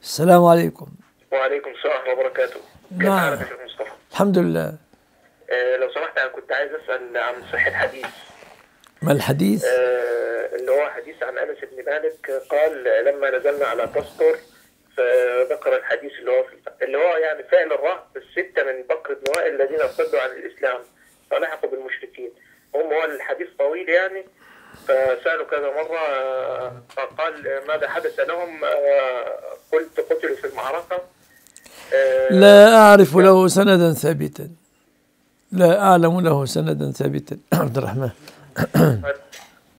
السلام عليكم. وعليكم السلام ورحمة الله وبركاته. كيف نعم، حالك يا شيخ مصطفى؟ الحمد لله. لو سمحت أنا كنت عايز أسأل عن صحة حديث. ما الحديث؟ اللي هو حديث عن أنس بن مالك قال لما نزلنا على تستر، فذكر الحديث اللي هو يعني فعل الرهب الستة من بكر بن وائل الذين ارتدوا عن الإسلام فلحقوا بالمشركين. هو الحديث طويل يعني، فسألوا كذا مرة. فقال ماذا حدث لهم؟ قلت قتلوا في المعركة. لا أعرف له سندا ثابتا، لا أعلم له سندا ثابتا. عبد الرحمن.